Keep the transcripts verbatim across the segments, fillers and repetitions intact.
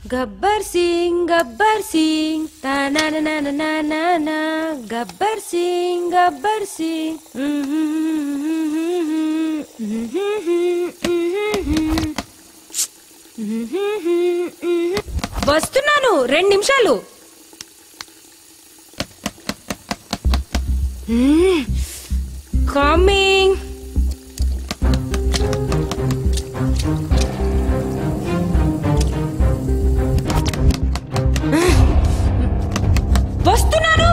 గబ్బర్ సింగ్ గబ్బర్ సింగ్ తానా నా నా నా నా నా గబ్బర్ సింగ్ గబ్బర్ సింగ్ వస్తున్నాను రెండు నిమిషాలు. కమింగ్. వస్తున్నాను.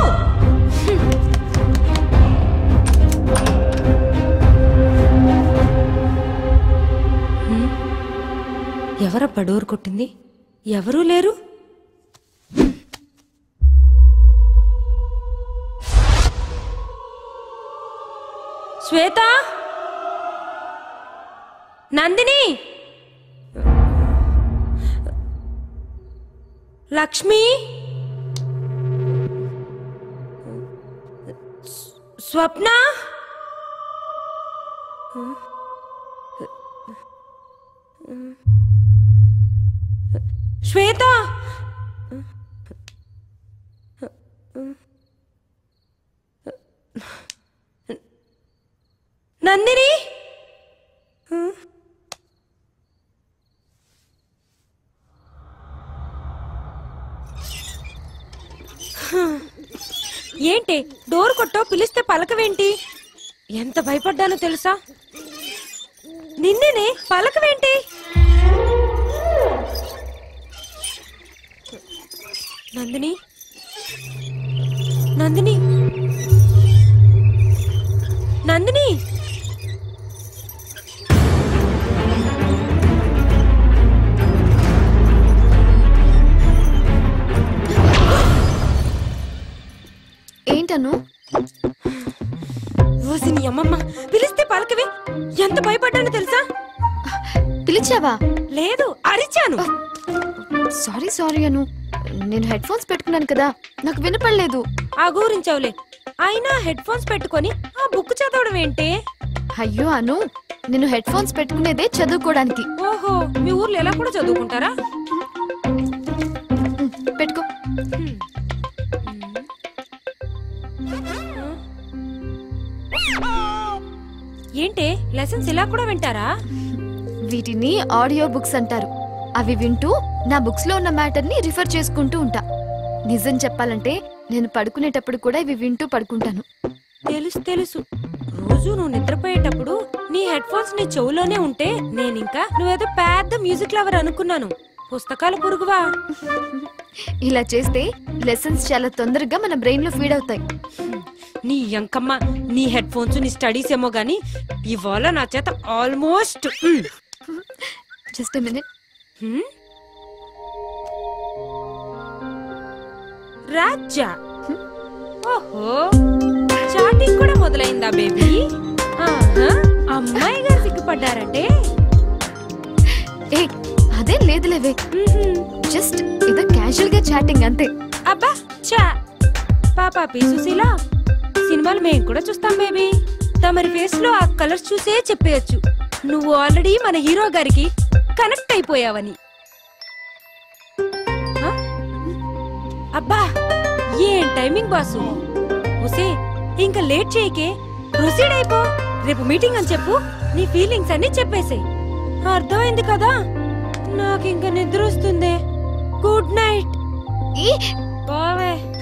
ఎవరబ్బా డోర్ కొట్టింది? ఎవరూ లేరు. శ్వేత, నందిని, లక్ష్మి, స్వప్న, శ్వేత, నందిని, ఏంటి డోర్ కొట్టో పిలిస్తే పలకవేంటి? ఎంత భయపడ్డానో తెలుసా? నిన్నేనే పలకవేంటి? నందిని, నందిని, నందిని, ఏంటను? ఓసి నీ అమ్మమ్మ, పిలిస్తే పలకవే. ఎంత భయపడ్డానో తెలుసా? పిలిచావా? లేదు, అరిచాను. సారీ సారీ అను, నేను హెడ్ ఫోన్స్ పెట్టుకున్నాను కదా, నాకు వినపడలేదు. ఆ గురించవులే. అయినా హెడ్ ఫోన్స్ పెట్టుకొని ఆ బుక్ చదవడం ఏంటి? అయ్యో అను, నేను హెడ్ ఫోన్స్ పెట్టుకునేదే చదువుకోవడానికి. ఓహో, మీ ఊర్లో ఎలా కూడా చదువుకుంటారా? పెట్టుకో. ఏంటి లెసన్స్ ఇలా కూడా వింటారా? వీటిని ఆడియో బుక్స్ అంటారు. అవి వింటూ నా బుక్స్ లో ఉన్న మ్యాటర్ ని రిఫర్ చేసుకుంటూ ఉంటా. నిజం చెప్పాలంటే నేను పడుకునేటప్పుడు కూడా ఇవి వింటూ పడుకుంటాను. తెలుసు తెలుసు. రోజు నువ్వు నిద్రపోయేటప్పుడు నీ హెడ్ ఫోన్స్ నీ చెవులోనే ఉంటే నేనింకా నువ్వేదో పెద్ద మ్యూజిక్ లవర్ అనుకున్నాను. పుస్తకాల పురుగువా? ఇలా చేస్తే లెసన్స్ చాలా తొందరగా మన బ్రెయిన్ లో ఫీడ్ అవుతాయి. నీ ఎంకమ్మ, నీ హెడ్ ఫోన్స్ నీ స్టడీస్ ఏమో గానీ ఇవాళ నా చేత almost. Just a minute. Raja, ఓహో, చాటింగ్ కూడా మొదలైందా బేబీ? అమ్మాయి గారు సిగ్గుపడ్డారంటే? ఏ అదేం లేదులేవే, జస్ట్ ఏదో క్యాజువల్ గా చాటింగ్ అంతే. అబ్బా చా. పాపా పి సుశీల, సినిమాలు మేము కూడా చూస్తాం బేబీ. తమరి ఫేస్ లో ఆ కలర్స్ చూసే చెప్పేయచ్చు నువ్వు ఆల్రెడీ మన హీరో గారికి కనెక్ట్ అయిపోయావని. అబ్బా ఏం టైమింగ్ బాసు. ఒసే ఇంకా లేట్ చేయకే, ప్రొసీడ్ అయిపో. రేపు మీటింగ్ అని చెప్పు, నీ ఫీలింగ్స్ అన్ని చెప్పేసాయి. అర్థమైంది కదా? నాకు ఇంకా నిద్ర వస్తుంది. Good night. ఈ బావే.